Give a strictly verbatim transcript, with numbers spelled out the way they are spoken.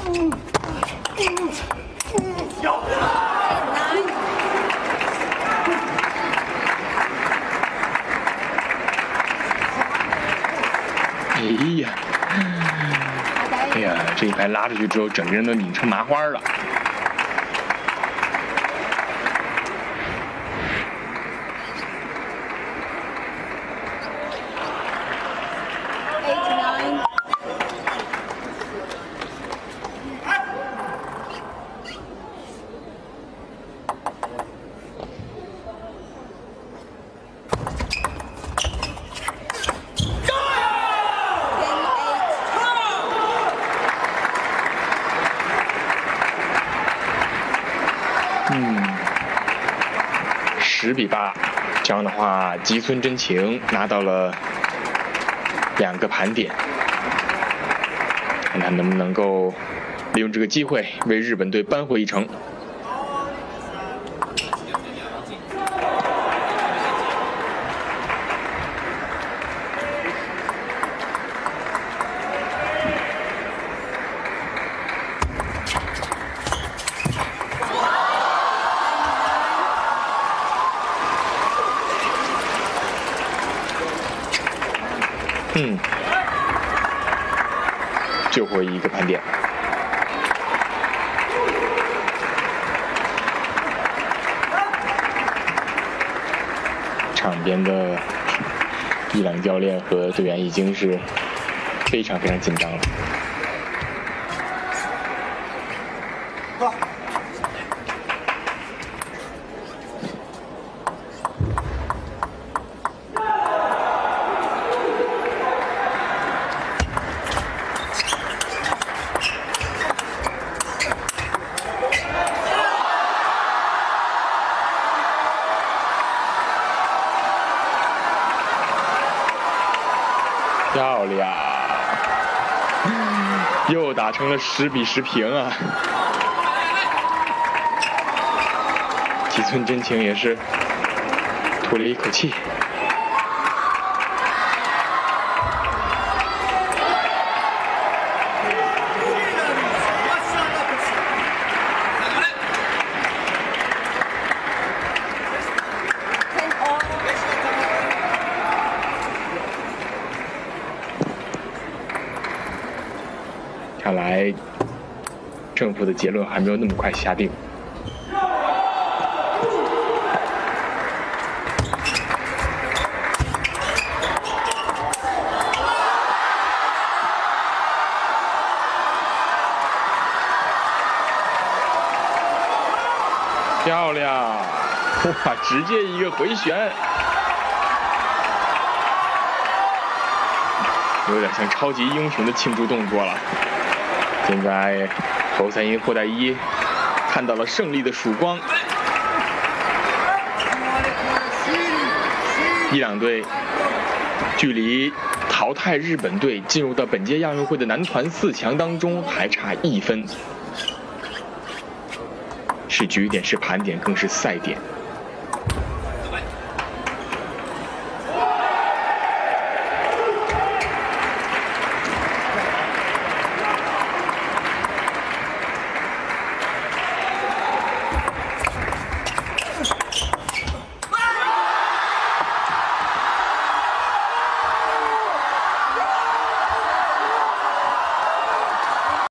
哎呀，哎呀，这一拍拉出去之后，整个人都拧成麻花了。 嗯，十比八，这样的话，吉村真晴拿到了两个盘点，看他能不能够利用这个机会为日本队扳回一城。嗯，救回一个盘点。场边的伊朗教练和队员已经是非常非常紧张了。啊 漂亮，又打成了十比十平啊！吉村真晴也是吐了一口气。看来政府的结论还没有那么快下定。漂亮！哇，直接一个回旋，有点像超级英雄的庆祝动作了。 现在，侯赛因、霍代一看到了胜利的曙光。伊朗队距离淘汰日本队进入到本届亚运会的男团四强当中还差一分，是局点，是盘点，更是赛点。